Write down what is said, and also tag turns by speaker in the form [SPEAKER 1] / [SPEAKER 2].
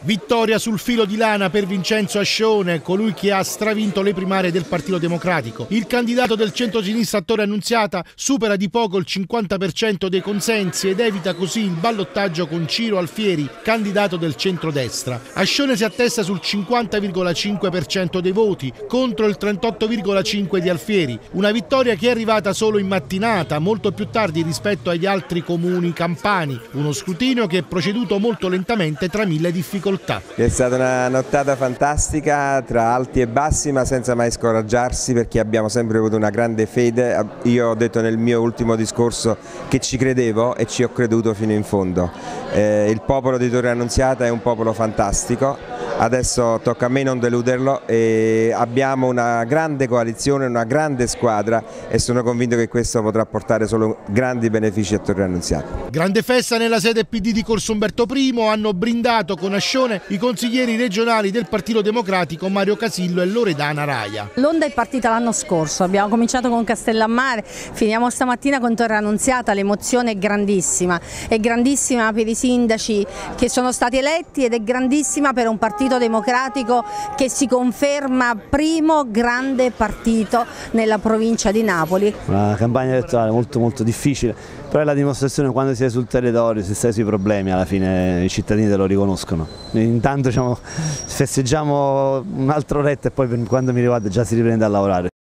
[SPEAKER 1] Vittoria sul filo di lana per Vincenzo Ascione, colui che ha stravinto le primarie del Partito Democratico. Il candidato del centro-sinistra Torre Annunziata supera di poco il 50% dei consensi ed evita così il ballottaggio con Ciro Alfieri, candidato del centrodestra. Ascione si attesta sul 50,5% dei voti contro il 38,5% di Alfieri. Una vittoria che è arrivata solo in mattinata, molto più tardi rispetto agli altri comuni campani. Uno scrutinio che è proceduto molto lentamente tra mille difficoltà.
[SPEAKER 2] È stata una nottata fantastica tra alti e bassi, ma senza mai scoraggiarsi, perché abbiamo sempre avuto una grande fede. Io ho detto nel mio ultimo discorso che ci credevo e ci ho creduto fino in fondo. Il popolo di Torre Annunziata è un popolo fantastico, adesso tocca a me non deluderlo e abbiamo una grande coalizione, una grande squadra e sono convinto che questo potrà portare solo grandi benefici a Torre Annunziata.
[SPEAKER 1] Grande festa nella sede PD di Corso Umberto I, hanno brindato con Ascione i consiglieri regionali del Partito Democratico Mario Casillo e Loredana Raia.
[SPEAKER 3] L'onda è partita l'anno scorso, abbiamo cominciato con Castellammare, finiamo stamattina con Torre Annunziata, l'emozione è grandissima per i sindaci che sono stati eletti ed è grandissima per un Partito Democratico che si conferma primo grande partito nella provincia di Napoli.
[SPEAKER 4] Una campagna elettorale molto difficile, però è la dimostrazione quando si è sul territorio, se stai sui problemi, alla fine i cittadini te lo riconoscono. Intanto festeggiamo un'altra oretta e poi per quando mi riguarda già si riprende a lavorare.